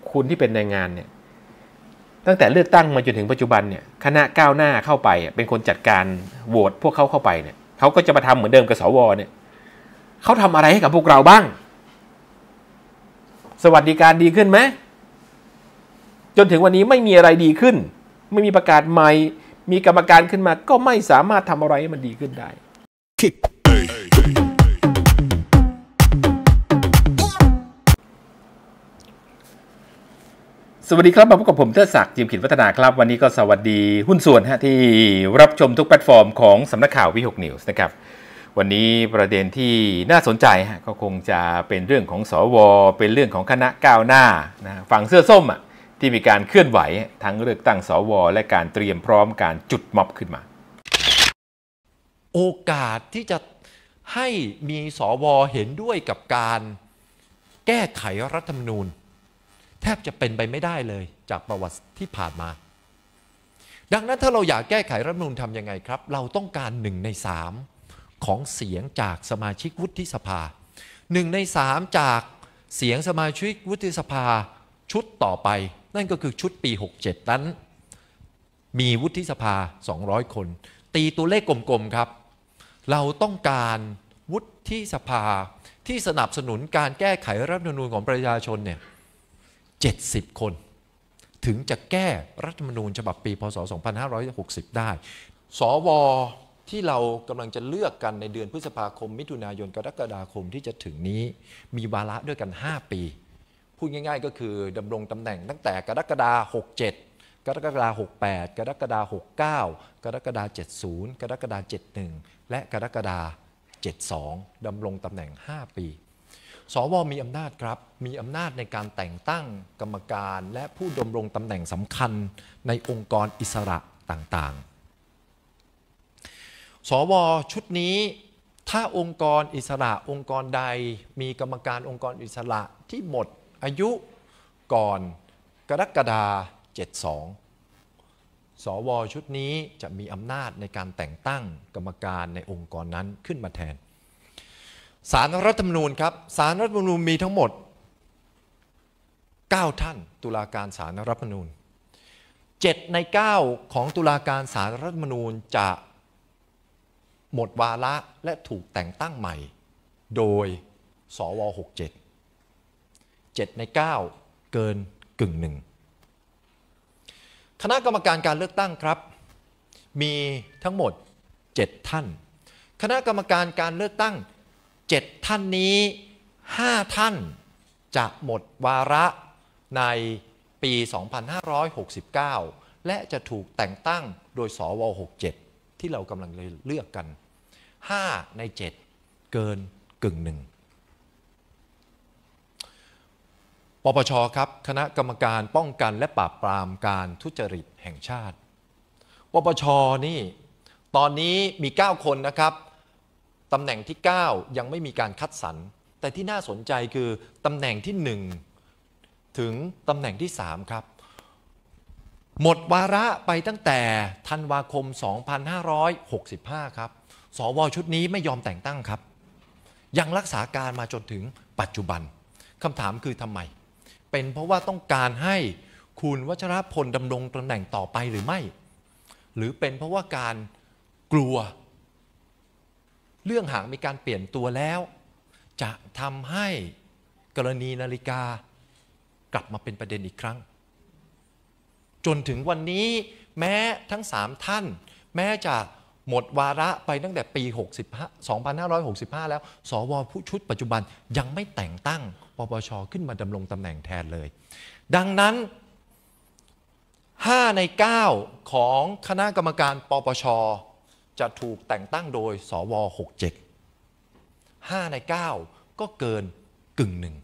คุณที่เป็นแรงงานเนี่ยตั้งแต่เลือกตั้งมาจนถึงปัจจุบันเนี่ยคณะก้าวหน้าเข้าไปเป็นคนจัดการโหวตพวกเขาเข้าไปเนี่ยเขาก็จะมาทำเหมือนเดิมกับสวเนี่ยเขาทำอะไรให้กับพวกเราบ้างสวัสดิการดีขึ้นไหมจนถึงวันนี้ไม่มีอะไรดีขึ้นไม่มีประกาศใหม่มีกรรมการขึ้นมาก็ไม่สามารถทำอะไรให้มันดีขึ้นได้สวัสดีครับมาพบกับผมเทิดศักดิ์จิมขินวัฒนาครับวันนี้ก็สวัสดีหุ้นส่วนที่รับชมทุกแพลตฟอร์มของสำนักข่าววิหกนิวส์นะครับวันนี้ประเด็นที่น่าสนใจก็คงจะเป็นเรื่องของสวเป็นเรื่องของคณะก้าวหน้านะฝั่งเสื้อส้มที่มีการเคลื่อนไหวทั้งเลือกตั้งสวและการเตรียมพร้อมการจุดม็อบขึ้นมาโอกาสที่จะให้มีสวเห็นด้วยกับการแก้ไขรัฐธรรมนูญแทบจะเป็นไปไม่ได้เลยจากประวัติที่ผ่านมาดังนั้นถ้าเราอยากแก้ไขรัฐธรรมนูญทำยังไงครับเราต้องการ1 ใน 3ของเสียงจากสมาชิกวุฒิสภา1 ใน 3จากเสียงสมาชิกวุฒิสภาชุดต่อไปนั่นก็คือชุดปี67นั้นมีวุฒิสภา200คนตีตัวเลขกลมๆครับเราต้องการวุฒิสภาที่สนับสนุนการแก้ไขรัฐธรรมนูญของประชาชนเนี่ย70 คนถึงจะแก้รัฐธรรมนูญฉบับปีพ.ศ. 2560ได้สวที่เรากำลังจะเลือกกันในเดือนพฤษภาคมมิถุนายนกรกฎาคมที่จะถึงนี้มีวาระด้วยกัน5 ปีพูดง่ายๆก็คือดำรงตำแหน่งตั้งแต่กรกฎาคม67กรกฎาคม68กรกฎาคม69กรกฎาคม70กรกฎาคม71และกรกฎาคม72ดำรงตำแหน่ง5 ปีสวมีอำนาจครับมีอำนาจในการแต่งตั้งกรรมการและผู้ดำรงตำแหน่งสำคัญในองค์กรอิสระต่างๆสวชุดนี้ถ้าองค์กรอิสระองค์กรใดมีกรรมการองค์กรอิสระที่หมดอายุก่อนกรกฎาคม72สวชุดนี้จะมีอำนาจในการแต่งตั้งกรรมการในองค์กรนั้นขึ้นมาแทนศาลรัฐธรรมนูญครับศาลรัฐธรรมนูญมีทั้งหมด9 ท่านตุลาการศาลรัฐธรรมนูญ7 ใน 9ของตุลาการศาลรัฐธรรมนูญจะหมดวาระและถูกแต่งตั้งใหม่โดยสว67 7 ใน 9เกินกึ่งหนึ่งคณะกรรมการการเลือกตั้งครับมีทั้งหมด7 ท่านคณะกรรมการการเลือกตั้ง7 ท่านนี้5 ท่านจะหมดวาระในปี 2569 และจะถูกแต่งตั้งโดยสว67ที่เรากำลังเลือกกัน5 ใน 7เกินกึ่งหนึ่งปปชครับคณะกรรมการป้องกันและปราบปรามการทุจริตแห่งชาติปปชนี่ตอนนี้มี9 คนนะครับตำแหน่งที่9ยังไม่มีการคัดสรรแต่ที่น่าสนใจคือตำแหน่งที่1ถึงตำแหน่งที่3ครับหมดวาระไปตั้งแต่ธันวาคม 2565 ครับสวชุดนี้ไม่ยอมแต่งตั้งครับยังรักษาการมาจนถึงปัจจุบันคำถามคือทำไมเป็นเพราะว่าต้องการให้คุณวัชรพลดำรงตำแหน่งต่อไปหรือไม่หรือเป็นเพราะว่าการกลัวเรื่องหากมีการเปลี่ยนตัวแล้วจะทำให้กรณีนาฬิกากลับมาเป็นประเด็นอีกครั้งจนถึงวันนี้แม้ทั้ง3 ท่านแม้จะหมดวาระไปตั้งแต่ปี 2565 แล้วสวผู้ชุดปัจจุบันยังไม่แต่งตั้งปปชขึ้นมาดำรงตำแหน่งแทนเลยดังนั้น5 ใน 9ของคณะกรรมการปปชจะถูกแต่งตั้งโดยสว67 5 ใน 9ก็เกินกึ่งหนึ่ง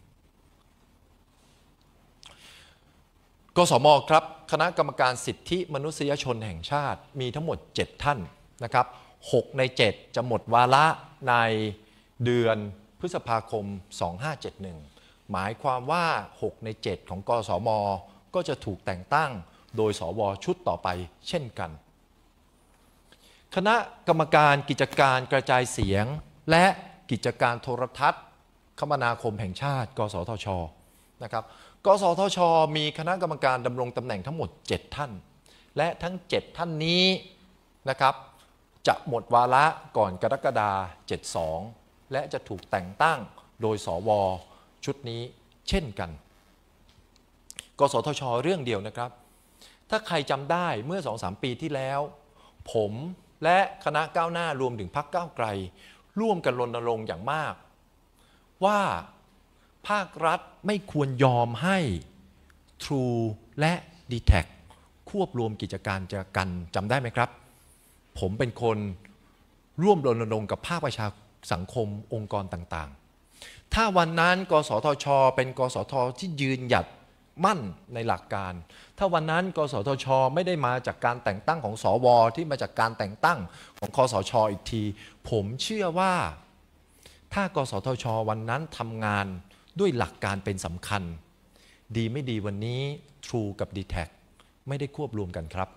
กสมครับคณะกรรมการสิทธิมนุษยชนแห่งชาติมีทั้งหมด7 ท่านนะครับ6 ใน 7จะหมดวาระในเดือนพฤษภาคม 2571หมายความว่า6 ใน 7ของกสมก็จะถูกแต่งตั้งโดยสวชุดต่อไปเช่นกันคณะกรรมการกิจการกระจายเสียงและกิจการโทรทัศน์คมนาคมแห่งชาติกสทชนะครับกสทช.มีคณะกรรมการดำรงตำแหน่งทั้งหมด7ท่านและทั้ง7ท่านนี้นะครับจะหมดวาระก่อนกรกฎาคม72และจะถูกแต่งตั้งโดยสวชุดนี้เช่นกันกสทช.เรื่องเดียวนะครับถ้าใครจำได้เมื่อ 2-3 ปีที่แล้วผมและคณะก้าวหน้ารวมถึงพรรคก้าวไกลร่วมกันรณรงค์อย่างมากว่าภาครัฐไม่ควรยอมให้ True และ d t แทควบรวมกิจการกันจำได้ไหมครับผมเป็นคนร่วมรณรงค์กับภาคประชาสังคมองค์กรต่างๆถ้าวันนั้นกสทช.เป็นกสทที่ยืนหยัดมั่นในหลักการถ้าวันนั้นกสทช.ไม่ได้มาจากการแต่งตั้งของสวที่มาจากการแต่งตั้งของคสช.อีกทีผมเชื่อว่าถ้ากสทช.วันนั้นทำงานด้วยหลักการเป็นสำคัญดีไม่ดีวันนี้ True กับ d t แทไม่ได้ควบรวมกันครับ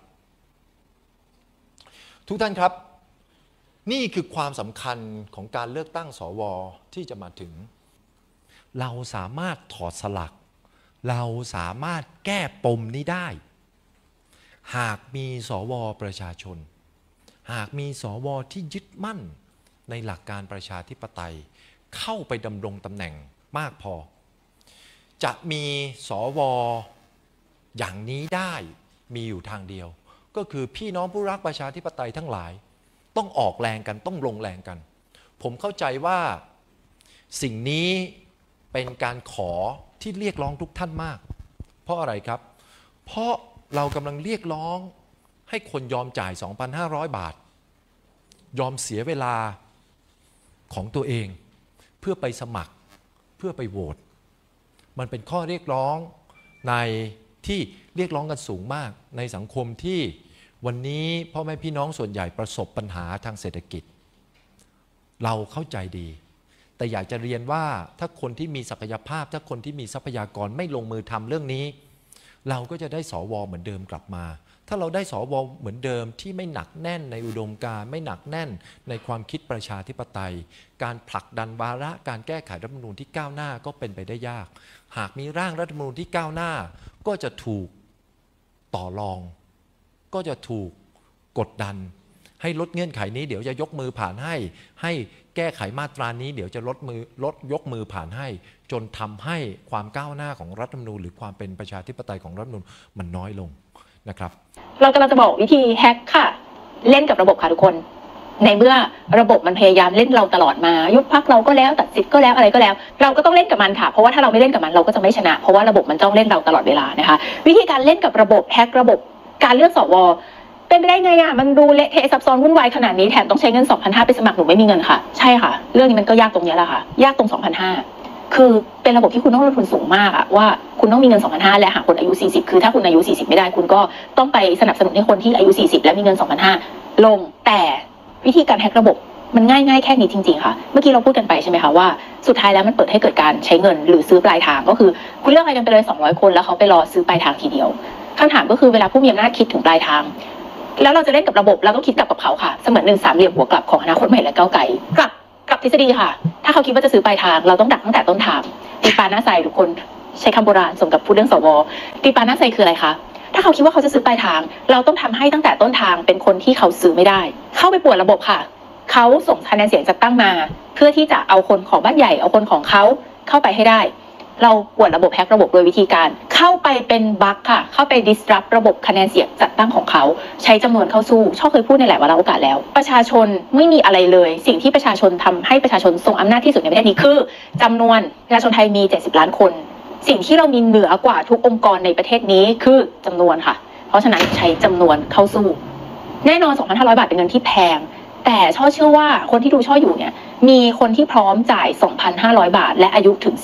ทุกท่านครับนี่คือความสำคัญของการเลือกตั้งสวที่จะมาถึงเราสามารถถอดสลักเราสามารถแก้ปมนี้ได้หากมีสวประชาชนหากมีสวที่ยึดมั่นในหลักการประชาธิปไตยเข้าไปดำรงตำแหน่งมากพอจะมีสวอย่างนี้ได้มีอยู่ทางเดียวก็คือพี่น้องผู้รักประชาธิปไตยทั้งหลายต้องออกแรงกันต้องลงแรงกันผมเข้าใจว่าสิ่งนี้เป็นการขอที่เรียกร้องทุกท่านมากเพราะอะไรครับเพราะเรากำลังเรียกร้องให้คนยอมจ่าย 2,500 บาทยอมเสียเวลาของตัวเองเพื่อไปสมัครเพื่อไปโหวตมันเป็นข้อเรียกร้องในที่เรียกร้องกันสูงมากในสังคมที่วันนี้พ่อแม่พี่น้องส่วนใหญ่ประสบปัญหาทางเศรษฐกิจเราเข้าใจดีแต่อยากจะเรียนว่าถ้าคนที่มีศักยภาพถ้าคนที่มีทรัพยากรไม่ลงมือทำเรื่องนี้เราก็จะได้สวเหมือนเดิมกลับมาถ้าเราได้สวเหมือนเดิมที่ไม่หนักแน่นในอุดมการณ์ไม่หนักแน่นในความคิดประชาธิปไตยการผลักดันวาระการแก้ไขรัฐธรรมนูญที่ก้าวหน้าก็เป็นไปได้ยากหากมีร่างรัฐธรรมนูญที่ก้าวหน้าก็จะถูกต่อรองก็จะถูกกดดันให้ลดเงื่อนไขนี้เดี๋ยวจะยกมือผ่านให้แก้ไขมาตรานี้เดี๋ยวจะยกมือผ่านให้จนทำให้ความก้าวหน้าของรัฐธรรมนูญหรือความเป็นประชาธิปไตยของรัฐธรรมนูญมันน้อยลงนะครับเรากำลังจะบอกวิธีแฮกค่ะเล่นกับระบบค่ะทุกคนในเมื่อระบบมันพยายามเล่นเราตลอดมายุบพรรคเราก็แล้วตัดสิทธิ์ก็แล้วอะไรก็แล้วเราก็ต้องเล่นกับมันค่ะเพราะว่าถ้าเราไม่เล่นกับมันเราก็จะไม่ชนะเพราะว่าระบบมันจ้องเล่นเราตลอดเวลานะคะวิธีการเล่นกับระบบแฮกระบบการเลือกสวเป็นไปได้ไงอ่ะมันดูเละเทะซับซ้อนวุ่นวายขนาดนี้แถมต้องใช้เงิน 2,500 ไปสมัครหนูไม่มีเงินค่ะใช่ค่ะเรื่องนี้มันก็ยากตรงนี้แหละค่ะยากตรง 2,500 คือเป็นระบบที่คุณต้องลงทุนสูงมากอะว่าคุณต้องมีเงิน 2,500 และหาคนอายุ 40คือถ้าคุณอายุ 40 ไม่ได้คุณก็ต้องไปสนับสนุนให้คนที่อายุ 40 และมีเงิน 2,500 ลงแต่วิธีการแฮกระบบมันง่ายๆแค่นี้จริงๆค่ะเมื่อกี้เราพูดกันไปใช่ไหมคะว่าสุดท้ายแล้วมันเปิดให้เกิดการใช้เงินหรือซื้อปลายทางก็คือคุณเลือกอะไรกันไปเลย200คนแล้วเขาไปรอซื้อปลายทางทีเดียวคำถามก็คือเวลาผู้มีอำนาจคิดถึงปลายทางแล้วเราจะเล่นกับระบบเราต้องคิดกลับกับเขาค่ะเสมือน1 3 เหลี่ยมหัวกลับของอนาคตใหม่และก้าวไกลกลับทฤษฎีค่ะถ้าเขาคิดว่าจะซื้อปลายทางเราต้องดักตั้งแต่ต้นทางตีปลาหน้าใสทุกคนใช้คำโบราณสมกับพูดเรื่องสวตีปลาหน้าใสคืออะไรคะถ้าเขาคิดว่าเขาจะซื้อปลายทางเราต้องทำให้ตั้งแต่ต้นทางเป็นคนที่เขาซื้อไม่ได้เข้าไปป่วนระบบค่ะเขาส่งคะแนนเสียงจัดตั้งมาเพื่อที่จะเอาคนของบ้านใหญ่เอาคนของเขาเข้าไปให้ได้เราป่วนระบบแฮกระบบโดยวิธีการเข้าไปเป็นบั๊กค่ะเข้าไป disrupt ระบบคะแนนเสียงจัดตั้งของเขาใช้จำนวนเข้าสู้ช่อเคยพูดในหลายวาระโอกาสแล้วประชาชนไม่มีอะไรเลยสิ่งที่ประชาชนทำให้ประชาชนทรงอำนาจที่สุดในประเทศนี้คือจำนวนประชาชนไทยมี70 ล้านคนสิ่งที่เรามีเหนือกว่าทุกองค์กรในประเทศนี้คือจำนวนค่ะเพราะฉะนั้นใช้จำนวนเข้าสู้แน่นอน 2,500 บาทเป็นเงินที่แพงแต่ช่อเชื่อว่าคนที่ดูช่ออยู่เนี่ยมีคนที่พร้อมจ่าย 2,500 บาทและอายุถึง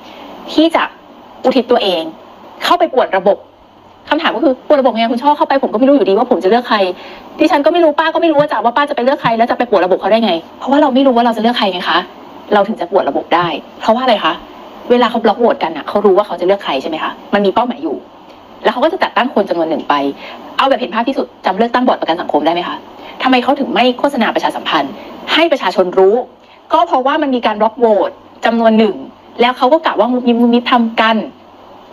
40ที่จะอุทิศตัวเองเข้าไปป่วนระบบคำถามก็คือป่วนระบบไงคุณช่อเข้าไปผมก็ไม่รู้อยู่ดีว่าผมจะเลือกใครดิฉันก็ไม่รู้ป้าก็ไม่รู้ว่าป้าจะไปเลือกใครแล้วจะไปป่วนระบบเขาได้ไงเพราะว่าเราไม่รู้ว่าเราจะเลือกใครไงคะเราถึงจะป่วนระบบได้เพราะว่าอะไรคะเวลาเขาบล็อกโหวตกันอ่ะเขารู้ว่าเขาจะเลือกใครใช่ไหมคะมันมีเป้าหมายอยู่แล้วเขาก็จะจัดตั้งคนจำนวนหนึ่งไปเอาแบบเห็นภาพที่สุดจำเลือกตั้งบอร์ดประกันสังคมได้ไหมคะทำไมเขาถึงไม่โฆษณาประชาสัมพันธ์ให้ประชาชนรู้ก็เพราะว่ามันมีการบล็อกโหวตจำนวนหนึ่งแล้วเขาก็กะว่ามุมมิบทำกัน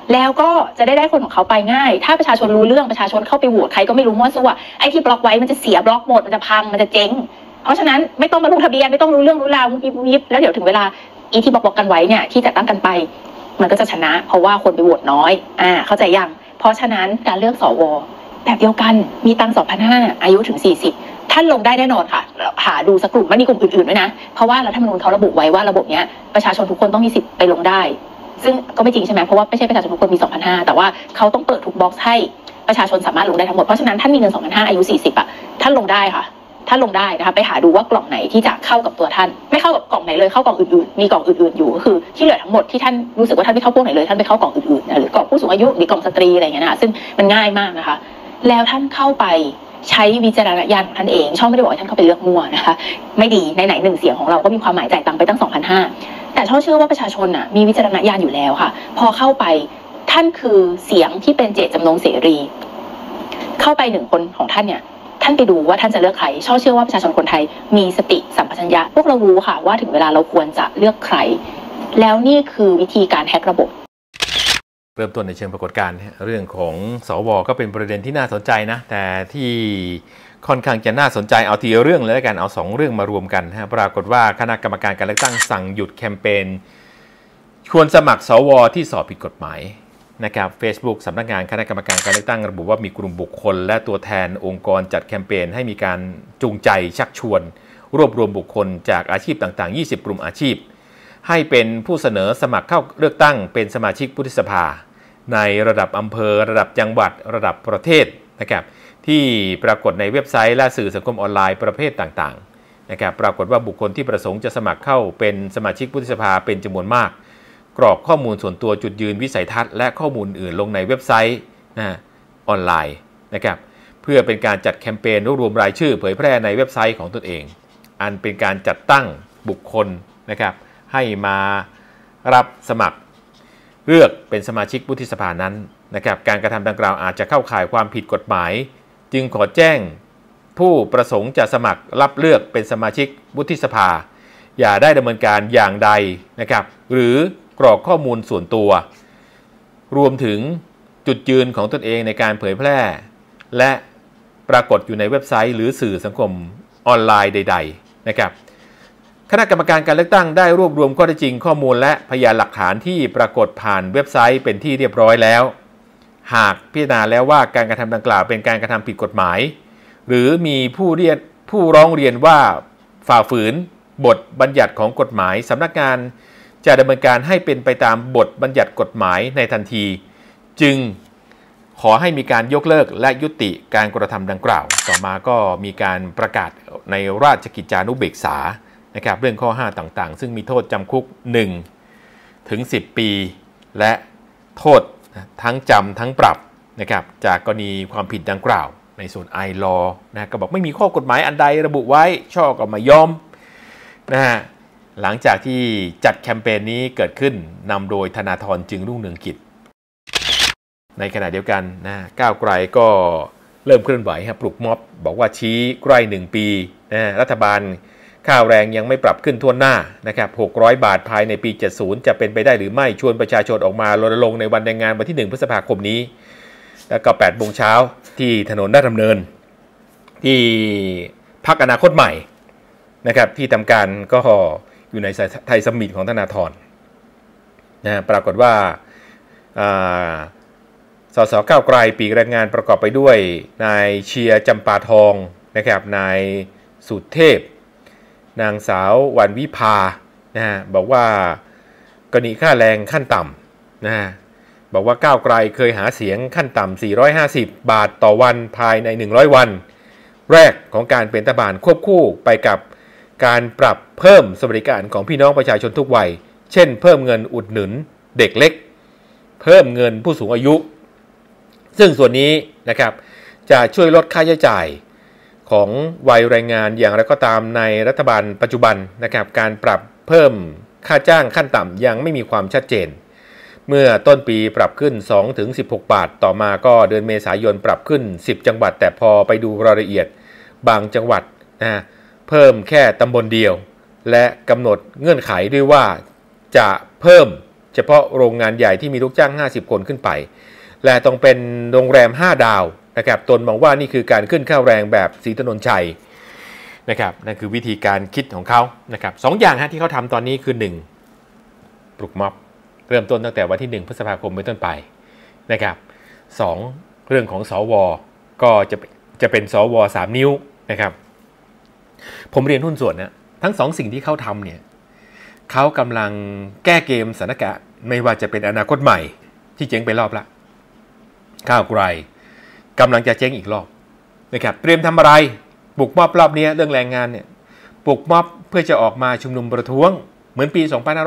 แล้วก็จะได้คนของเขาไปง่ายถ้าประชาชนรู้เรื่องประชาชนเข้าไปโหวตใครก็ไม่รู้มั่วซั่วไอ้ที่บล็อกไว้มันจะเสียบล็อกหมดมันจะพังมันจะเจ๊งเพราะฉะนั้นไม่ต้องมาลงทะเบียนไม่ต้องรู้เรื่องรู้ราวยิบแล้วเดี๋ยวถึงเวลาอีที่บล็อกกันไว้เนี่ยที่จัดตั้งกันไปมันก็จะชนะเพราะว่าคนไปโหวตน้อยเข้าใจยังเพราะฉะนั้นการเลือกสวแบบเดียวกันมีตัง 2,500 อายุถึง40ท่านลงได้แน่นอนค่ะหาดูสักกลุ่มไม่มีกลุ่มอื่นๆด้วยนะเพราะว่ารัฐธรรมนูญเขาระบุไว้ว่าระบบนี้ประชาชนทุกคนต้องมีสิทธิ์ไปลงได้ซึ่งก็ไม่จริงใช่ไหมเพราะว่าไม่ใช่ประชาชนทุกคนมี 2,500 แต่ว่าเขาต้องเปิดทุกบ็อกซ์ให้ประชาชนสามารถลงได้ทั้งหมดเพราะฉะนั้นท่านมีเงิน 2,500 อายุ40ท่านลงได้ค่ะท่านลงได้นะคะไปหาดูว่ากล่องไหนที่จะเข้ากับตัวท่านไม่เข้ากับกล่องไหนเลยเข้ากล่องอื่นๆมีกล่องอื่นๆอยู่ก็คือที่เหลือทั้งหมดที่ท่านรู้สึกว่าท่านไม่เข้าพวกไหนเลยท่านไปเข้ากล่องอื่นๆหรือกล่องผู้สูงอายุหรือกล่องสตรีอะไรอย่างเงี้ยนะซึ่งมันง่ายมากนะคะแล้วท่านเข้าไปใช้วิจารณญาณของท่านเองช่องไม่ได้บอกให้ท่านเข้าไปเลือกมั่วนะคะไม่ดีไหนๆ1เสียงของเราก็มีความหมายจ่ายตังค์ไปตั้ง 2,500 แต่ช่องเชื่อว่าประชาชนมีวิจารณญาณอยู่แล้วค่ะพอเข้าไปท่านคือเสียงที่เป็นเจตจำนงเสรีเข้าไป1คนของท่านเนี่ยท่านไปดูว่าท่านจะเลือกใครช่องเชื่อว่าประชาชนคนไทยมีสติสัมปชัญญะพวกเรารู้ค่ะว่าถึงเวลาเราควรจะเลือกใครแล้วนี่คือวิธีการแฮกระบบเริ่มต้นในเชิงปรากฏการณ์เรื่องของสวก็เป็นประเด็นที่น่าสนใจนะแต่ที่ค่อนข้างจะน่าสนใจเอาทีเรื่องเลยแล้วกันเอา2เรื่องมารวมกันปรากฏว่าคณะกรรมการการเลือกตั้งสั่งหยุดแคมเปญชวนสมัครสวที่สอบผิดกฎหมายนะครับ Facebook สำนักงานคณะกรรมการการเลือกตั้งระบุว่ามีกลุ่มบุคคลและตัวแทนองค์กรจัดแคมเปญให้มีการจูงใจชักชวนรวบรวมบุคคลจากอาชีพต่างๆ20กลุ่มอาชีพให้เป็นผู้เสนอสมัครเข้าเลือกตั้งเป็นสมาชิกวุฒิสภาในระดับอำเภอระดับจังหวัดระดับประเทศนะครับที่ปรากฏในเว็บไซต์และสื่อสังคมออนไลน์ประเภทต่างๆนะครับปรากฏว่าบุคคลที่ประสงค์จะสมัครเข้าเป็นสมาชิกวุฒิสภาเป็นจำนวนมากกรอกข้อมูลส่วนตัวจุดยืนวิสัยทัศน์และข้อมูลอื่นลงในเว็บไซต์ออนไลน์นะครับเพื่อเป็นการจัดแคมเปญรวบรวมรายชื่อเผยแพร่ในเว็บไซต์ของตนเองอันเป็นการจัดตั้งบุคคลนะครับให้มารับสมัครเลือกเป็นสมาชิกวุฒิสภานั้นนะครับการกระทำดังกล่าวอาจจะเข้าข่ายความผิดกฎหมายจึงขอแจ้งผู้ประสงค์จะสมัครรับเลือกเป็นสมาชิกวุฒิสภาอย่าได้ดำเนินการอย่างใดนะครับหรือกรอกข้อมูลส่วนตัวรวมถึงจุดยืนของตนเองในการเผยแพร่และปรากฏอยู่ในเว็บไซต์หรือสื่อสังคมออนไลน์ใดๆนะครับคณะกรรมการการเลือกตั้งได้รวบรวมข้อเท็จจริงข้อมูลและพยานหลักฐานที่ปรากฏผ่านเว็บไซต์เป็นที่เรียบร้อยแล้วหากพิจารณาแล้วว่าการกระทำดังกล่าวเป็นการกระทำผิดกฎหมายหรือมีผู้ร้องเรียนว่าฝ่าฝืนบทบัญญัติของกฎหมายสำนักงานจะดำเนินการให้เป็นไปตามบทบัญญัติกฎหมายในทันทีจึงขอให้มีการยกเลิกและยุติการกระทำดังกล่าวต่อมาก็มีการประกาศในราชกิจจานุเบกษานะครับเรื่องข้อ5ต่างๆซึ่งมีโทษจำคุก1 ถึง 10 ปีและโทษทั้งจำทั้งปรับนะครับจากกรณีความผิดดังกล่าวในส่วนไอลอนะก็บอกไม่มีข้อกฎหมายอันใดระบุไว้ช่อก็ไม่ยอมนะฮะหลังจากที่จัดแคมเปญนี้เกิดขึ้นนำโดยธนาธรจึงรุ่งเรืองกิจในขณะเดียวกันนะก้าวไกลก็เริ่มเคลื่อนไหวปลุกม็อบบอกว่าชี้ใกล้1 ปีนะรัฐบาลค่าแรงยังไม่ปรับขึ้นทั่วหน้านะครับ600 บาทภายในปี70จะเป็นไปได้หรือไม่ชวนประชาชนออกมารณรงค์ในวันแรงงานวันที่1 พฤษภาคมนี้แล้วก็8 โมงเช้าที่ถนนราชดำเนินที่พรรคอนาคตใหม่นะครับที่ทำการก็อยู่ในไทยสมิตของธนาธรนะปรากฏว่าสสก้าวไกลปีกแรงงานประกอบไปด้วยนายเชียร์จำปาทองนะครับนายสุเทพนางสาววันวิภาบอกว่ากรณีค่าแรงขั้นต่ำบอกว่าก้าวไกลเคยหาเสียงขั้นต่ำ450 บาทต่อวันภายใน100 วันแรกของการเป็นรัฐบาลควบคู่ไปกับการปรับเพิ่มสวัสดิการของพี่น้องประชาชนทุกวัยเช่นเพิ่มเงินอุดหนุนเด็กเล็กเพิ่มเงินผู้สูงอายุซึ่งส่วนนี้นะครับจะช่วยลดค่าใช้จ่ายของวัยแรงงานอย่างไรก็ตามในรัฐบาลปัจจุบันนะครับการปรับเพิ่มค่าจ้างขั้นต่ำยังไม่มีความชัดเจนเมื่อต้นปีปรับขึ้น 2-16 บาทต่อมาก็เดือนเมษายนปรับขึ้น10 จังหวัดแต่พอไปดูรายละเอียดบางจังหวัดเพิ่มแค่ตำบลเดียวและกำหนดเงื่อนไขด้วยว่าจะเพิ่มเฉพาะโรงงานใหญ่ที่มีลูกจ้าง50คนขึ้นไปและต้องเป็นโรงแรม5ดาวนะครับตนมองว่านี่คือการขึ้นค่าแรงแบบศรีถนนชัยนะครับนั่นคือวิธีการคิดของเขานะครับ2 อย่างที่เขาทำตอนนี้คือ1ปลุกม็อบเริ่มต้นตั้งแต่วันที่1 พฤษภาคมเป็นต้นไปนะครับ2เรื่องของสวก็จะเป็นสว3 นิ้วนะครับผมเรียนหุ้นส่วนนะทั้ง2 สิ่งที่เขาทำเนี่ยเขากำลังแก้เกมสถานการณ์ไม่ว่าจะเป็นอนาคตใหม่ที่เจ๊งไปรอบละก้าวไกลกำลังจะเจ๊งอีกรอบนะครับเตรียมทำอะไรปลุกม็อบรอบนี้เรื่องแรงงานเนี่ยปลุกม็อบเพื่อจะออกมาชุมนุมประท้วงเหมือนปี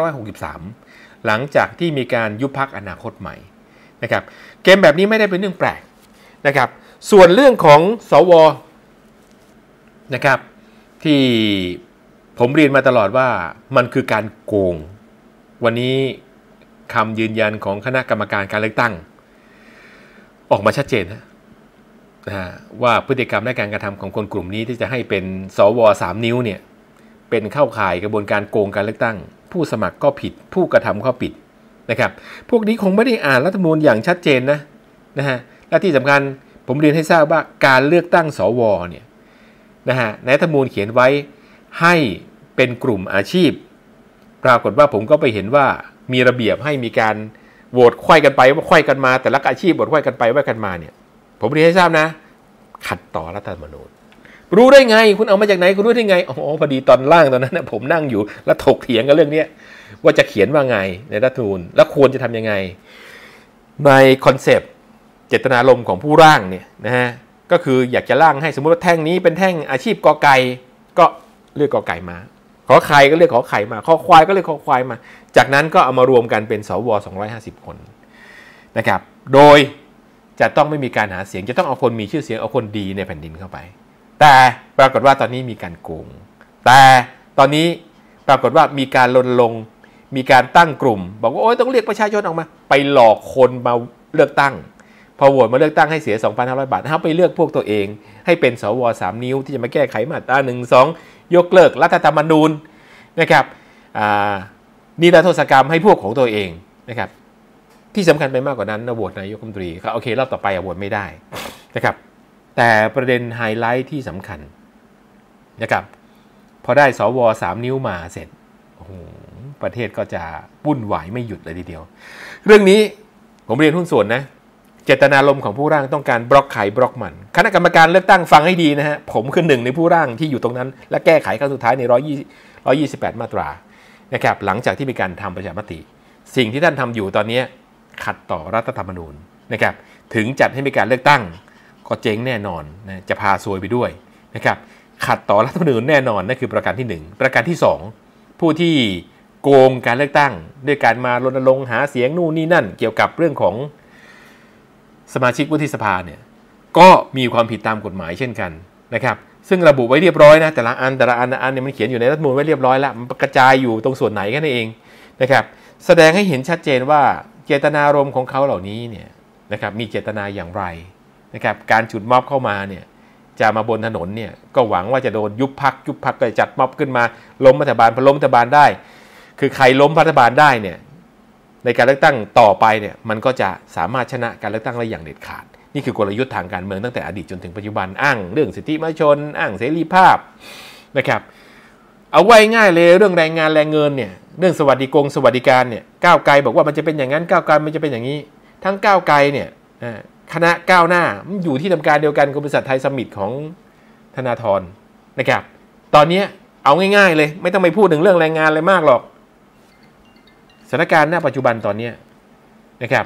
2563 หลังจากที่มีการยุบพรรคอนาคตใหม่นะครับเกมแบบนี้ไม่ได้เป็นเรื่องแปลกนะครับส่วนเรื่องของสวนะครับที่ผมเรียนมาตลอดว่ามันคือการโกงวันนี้คำยืนยันของคณะกรรมการการเลือกตั้งออกมาชัดเจนนะว่าพฤติกรรมและการกระทำของคนกลุ่มนี้ที่จะให้เป็นสว3 นิ้วเนี่ยเป็นเข้าข่ายกระบวนการโกงการเลือกตั้งผู้สมัครก็ผิดผู้กระทำก็ผิดนะครับพวกนี้คงไม่ได้อ่านรัฐธรรมนูญอย่างชัดเจนนะฮะและที่สำคัญผมเรียนให้ทราบว่าการเลือกตั้งสวเนี่ยนะฮะในรัฐธรรมนูญเขียนไว้ให้เป็นกลุ่มอาชีพปรากฏว่าผมก็ไปเห็นว่ามีระเบียบให้มีการโหวตไขว้กันไปว่าไขว้กันมาแต่ละอาชีพโหวตไขว้กันไปว่ากันมาเนี่ยผมเรียนให้ทราบนะขัดต่อรัฐธรรมนูญรู้ได้ไงคุณเอามาจากไหนคุณรู้ได้ไงอ๋อพอดีตอนล่างตอนนั้นนะผมนั่งอยู่แล้วถกเถียงกันเรื่องนี้ว่าจะเขียนว่าไงในรัฐธรรมนูญแล้วควรจะทำยังไงในคอนเซปต์เจตนารมณ์ของผู้ร่างเนี่ยนะฮะก็คืออยากจะร่างให้สมมติว่าแท่งนี้เป็นแท่งอาชีพกอไก่ก็เลือกกอไก่มาขอไข่ก็เลือกขอไข่มาขอควายก็เลือกขอควายมาจากนั้นก็เอามารวมกันเป็นสว250 คนนะครับโดยจะต้องไม่มีการหาเสียงจะต้องเอาคนมีชื่อเสียงเอาคนดีในแผ่นดินเข้าไปแต่ปรากฏว่าตอนนี้มีการโกงแต่ตอนนี้ปรากฏว่ามีการรณรงค์มีการตั้งกลุ่มบอกว่าโอ๊ยต้องเรียกประชาชนออกมาไปหลอกคนมาเลือกตั้งพอโหวตมาเลือกตั้งให้เสีย 2,500 บาทเขาไปเลือกพวกตัวเองให้เป็นสว3 นิ้วที่จะมาแก้ไขมาตรา1 2ยกเลิกรัฐธรรมนูญนะครับนิรโทษกรรมให้พวกของตัวเองนะครับที่สำคัญไปมากกว่านั้นโหวตนายกรัฐมนตรีโอเครอบต่อไปโหวตไม่ได้นะครับแต่ประเด็นไฮไลท์ที่สำคัญนะครับพอได้สว3 นิ้วมาเสร็จประเทศก็จะวุ่นวายไม่หยุดเลยทีเดียวเรื่องนี้ผมเรียนหุ้นส่วนนะเจตนารมณ์ของผู้ร่างต้องการบล็อกไขบล็อกมันคณะกรรมการเลือกตั้งฟังให้ดีนะฮะผมคือ1ในผู้ร่างที่อยู่ตรงนั้นและแก้ไขครั้งสุดท้ายใน128 มาตรานะครับหลังจากที่มีการทำประชามติสิ่งที่ท่านทำอยู่ตอนนี้ขัดต่อรัฐธรรมนูญนะครับถึงจัดให้มีการเลือกตั้งก็เจ๊งแน่นอนนะจะพาซวยไปด้วยนะครับขัดต่อรัฐธรรมนูญแน่นอนนั่นคือประการที่1ประการที่2ผู้ที่โกงการเลือกตั้งด้วยการมารณรงค์หาเสียงนู่นนี่นั่นเกี่ยวกับเรื่องของสมาชิกวุฒิสภาเนี่ยก็มีความผิดตามกฎหมายเช่นกันนะครับซึ่งระบุไว้เรียบร้อยนะแต่ละอันเนี่ยมันเขียนอยู่ในรัฐธรรมนูญไว้เรียบร้อยแล้วมันกระจายอยู่ตรงส่วนไหนแค่นั้นเองนะครับแสดงให้เห็นชัดเจนว่าเจตนารมณ์ของเขาเหล่านี้เนี่ยนะครับมีเจตนาอย่างไรนะครับการจุดม็อบเข้ามาเนี่ยจะมาบนถนนเนี่ยก็หวังว่าจะโดนยุบพรรคก็จัดม็อบขึ้นมาล้มรัฐบาลพอล้มรัฐบาลได้คือใครล้มรัฐบาลได้เนี่ยในการเลือกตั้งต่อไปเนี่ยมันก็จะสามารถชนะการเลือกตั้งได้อย่างเด็ดขาดนี่คือกลยุทธ์ทางการเมืองตั้งแต่อดีตจนถึงปัจจุบันอ้างเรื่องสิทธิมนุษยชนอ้างเสรีภาพนะครับเอาไว้ง่ายเลยเรื่องแรงงานแรงเงินเนี่ยเรื่องสวัสดิการเนี่ยก้าวไกลบอกว่ามันจะเป็นอย่างนั้นก้าวไกลมันจะเป็นอย่างนี้ทั้งก้าวไกลเนี่ยคณะก้าวหน้ามันอยู่ที่ทำการเดียวกันกับบริษัทไทยสมิธของธนาธรนะครับตอนนี้เอาง่ายๆเลยไม่ต้องไปพูดถึงเรื่องแรงงานอะไรมากหรอกสถานการณ์ณปัจจุบันตอนนี้นะครับ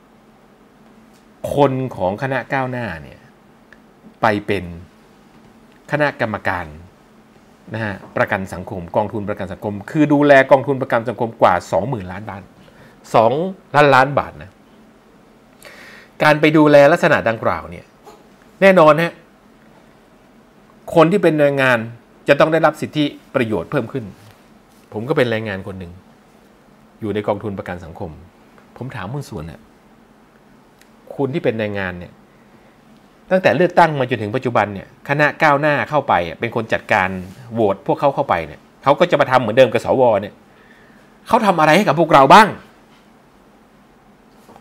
คนของคณะก้าวหน้าเนี่ยไปเป็นคณะกรรมการนะฮะประกันสังคมกองทุนประกันสังคมคือดูแลกองทุนประกันสังคมกว่า 20,000 ล้านบาท2 ล้านบาทนะการไปดูแลลักษณะดังกล่าวเนี่ยแน่นอนฮะคนที่เป็นแรงงานจะต้องได้รับสิทธิประโยชน์เพิ่มขึ้นผมก็เป็นแรงงานคนหนึ่งอยู่ในกองทุนประกันสังคมผมถามหุ้นส่วนเนี่ยคุณที่เป็นแรงงานเนี่ยตั้งแต่เลือกตั้งมาจนถึงปัจจุบันเนี่ยคณะก้าวหน้าเข้าไปเป็นคนจัดการโหวตพวกเขาเข้าไปเนี่ยเขาก็จะมาทำเหมือนเดิมกับสวเนี่ยเขาทำอะไรให้กับพวกเราบ้าง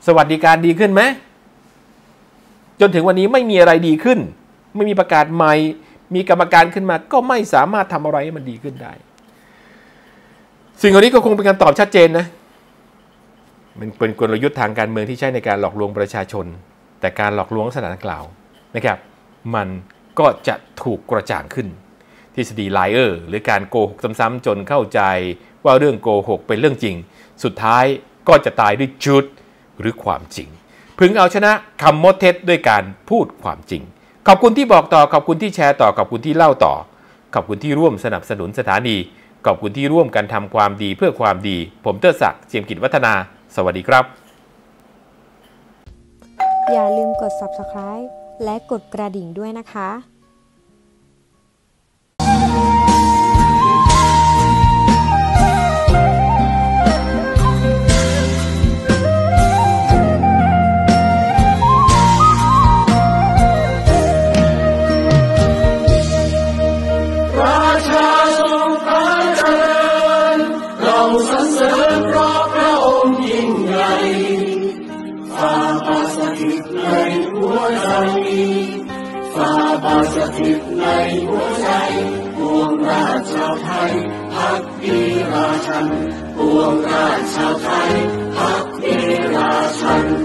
สวัสดิการดีขึ้นไหมจนถึงวันนี้ไม่มีอะไรดีขึ้นไม่มีประกาศใหม่มีกรรมการขึ้นมาก็ไม่สามารถทำอะไรให้มันดีขึ้นได้สิ่งเหล่านี้ก็คงเป็นการตอบชัดเจนนะมันเป็นกลยุทธ์ทางการเมืองที่ใช้ในการหลอกลวงประชาชนแต่การหลอกลวงลักษณะดังกล่าวนะครับมันก็จะถูกกระจ่างขึ้นทฤษฎีไลเออร์หรือการโกหกซ้ำๆจนเข้าใจว่าเรื่องโกหกเป็นเรื่องจริงสุดท้ายก็จะตายด้วยชุดหรือความจริงพึงเอาชนะคำมดเท็จด้วยการพูดความจริงขอบคุณที่บอกต่อขอบคุณที่แชร์ต่อขอบคุณที่เล่าต่อขอบคุณที่ร่วมสนับสนุนสถานีขอบคุณที่ร่วมกันทำความดีเพื่อความดีผมเทิดศักดิ์เจียมกิจวัฒนาสวัสดีครับอย่าลืมกด Subscribe และกดกระดิ่งด้วยนะคะสถิตในหัวใจปวงราชชาวไทยภักดีราชันปวงราชชาวไทยภักดีราชัน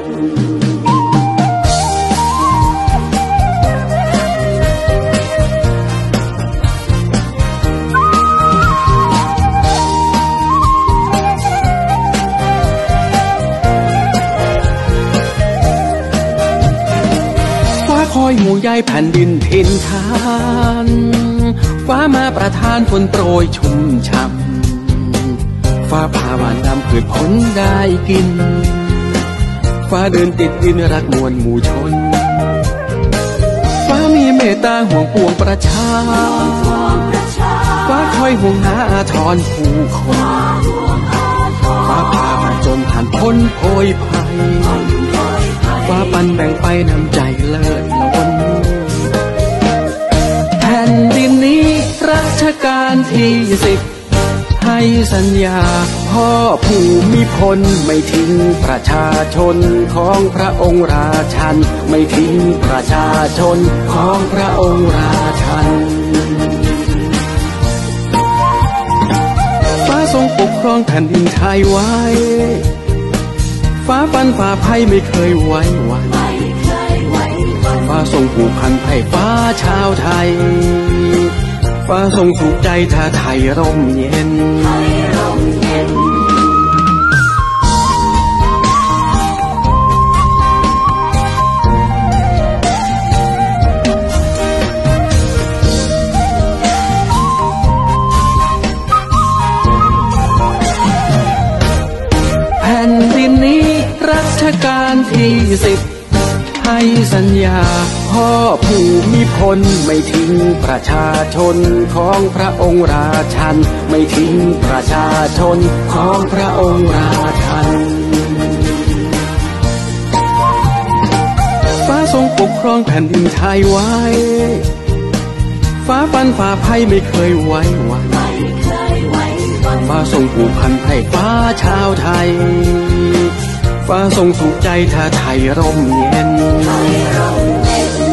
คอยห่วงใยแผ่นดินถิ่นฐานฟ้ามาประทานฝนโปรยชุ่มช่ำฟ้าผ่าหวานดำพืชผลได้กินฟ้าเดินติดดินรักมวลหมู่ชนฟ้ามีเมตตาห่วงปวงประชาฟ้าคอยห่วงหาอาทรผู้คนฟ้าผ่ามาจนผ่านพ้นโพยภัยฟ้าปันแบ่งไปน้ำใจเลิศล้นแผ่นดินนี้รัชกาลที่10ให้สัญญาพ่อภูมิพลไม่ทิ้งประชาชนของพระองค์ราชันไม่ทิ้งประชาชนของพระองค์ราชันฟ้าทรงปกครองแผ่นดินไทยไว้ฟ้าฟันฝ่าภัยไม่เคยไว้วันฟ้าทรงผูกพันไผ่ฟ้าชาวไทยฟ้าทรงสุขใจถ้าไทยร่มเย็นแผ่นดินนี้รัชกาลที่10ให้สัญญาพ่อภูมิพลไม่ทิ้งประชาชนของพระองค์ราชันไม่ทิ้งประชาชนของพระองค์ราชันฟ้าทรงปกครองแผ่นดินไทยไว้ฟ้าฟันฝ่าภัยไม่เคยไว้วันฟ้าทรงผูกพันไผ่ฟ้าชาวไทยฟ้าทรงสุขใจถ้าไทยร่มเย็น